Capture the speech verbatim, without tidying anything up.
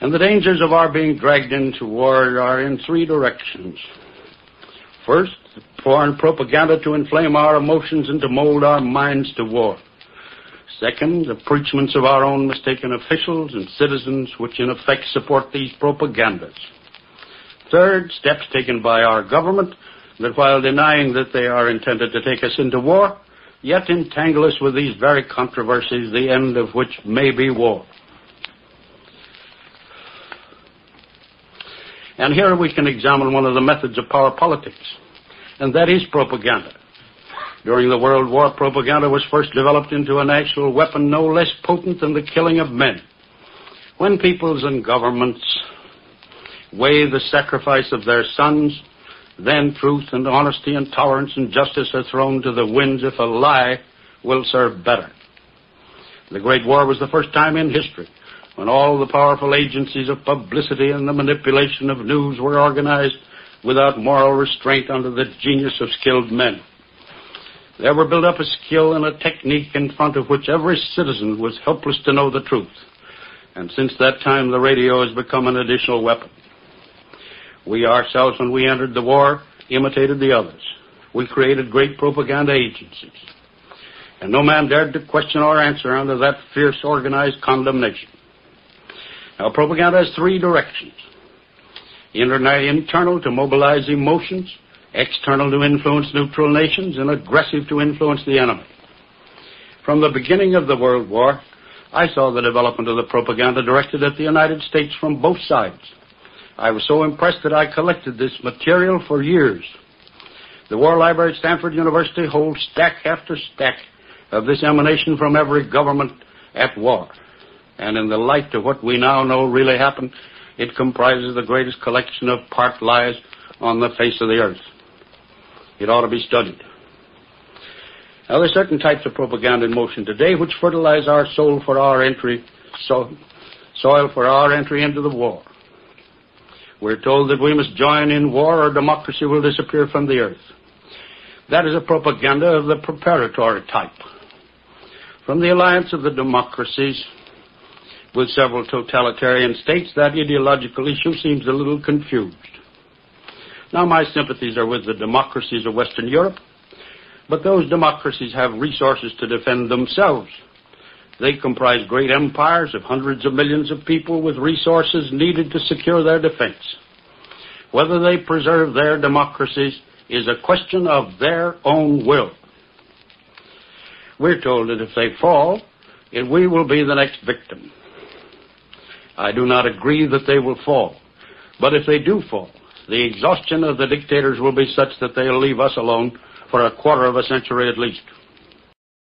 And the dangers of our being dragged into war are in three directions. First, foreign propaganda to inflame our emotions and to mold our minds to war. Second, the preachments of our own mistaken officials and citizens which in effect support these propagandas. Third, steps taken by our government that while denying that they are intended to take us into war, yet entangle us with these very controversies, the end of which may be war. And here we can examine one of the methods of power politics, and that is propaganda. During the World War, propaganda was first developed into an actual weapon no less potent than the killing of men. When peoples and governments weigh the sacrifice of their sons, then truth and honesty and tolerance and justice are thrown to the winds if a lie will serve better. The Great War was the first time in history when all the powerful agencies of publicity and the manipulation of news were organized without moral restraint under the genius of skilled men. There were built up a skill and a technique in front of which every citizen was helpless to know the truth. And since that time, the radio has become an additional weapon. We ourselves, when we entered the war, imitated the others. We created great propaganda agencies. And no man dared to question or answer under that fierce organized condemnation. Now, propaganda has three directions. Interna- internal to mobilize emotions, external to influence neutral nations, and aggressive to influence the enemy. From the beginning of the World War, I saw the development of the propaganda directed at the United States from both sides. I was so impressed that I collected this material for years. The War Library at Stanford University holds stack after stack of this emanation from every government at war. And in the light of what we now know really happened, it comprises the greatest collection of part lies on the face of the earth. It ought to be studied. Now, there are certain types of propaganda in motion today which fertilize our soul for our entry, so, soil for our entry into the war. We're told that we must join in war or democracy will disappear from the earth. That is a propaganda of the preparatory type. From the alliance of the democracies with several totalitarian states, that ideological issue seems a little confused. Now, my sympathies are with the democracies of Western Europe, but those democracies have resources to defend themselves. They comprise great empires of hundreds of millions of people with resources needed to secure their defense. Whether they preserve their democracies is a question of their own will. We're told that if they fall, it, we will be the next victim. I do not agree that they will fall, but if they do fall, the exhaustion of the dictators will be such that they'll leave us alone for a quarter of a century at least.